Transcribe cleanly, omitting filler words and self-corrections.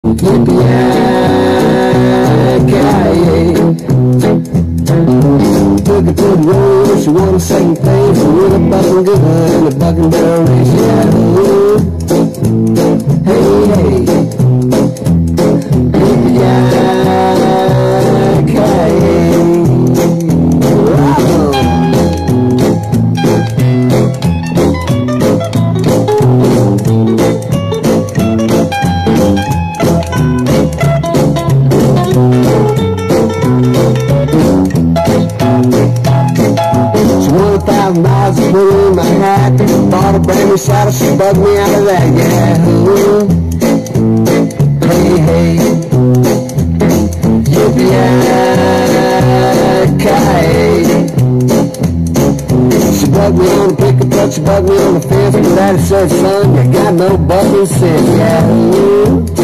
Yippee-ki-yay. Took it to the road, she wanted the same thing. So with a bucking good and a bucking down race. Yahoo! Hey, hey. Yippee-ki-yay. Bravo! $1,000 to put in my hat. Bought a brand new saddle, she bugged me out of that. Yahoo! Hey, hey. Yippee-ki-yay. She bugged me on the pickup truck, she bugged me on the fence. But daddy said, son, you got no bucking sense. Yahoo!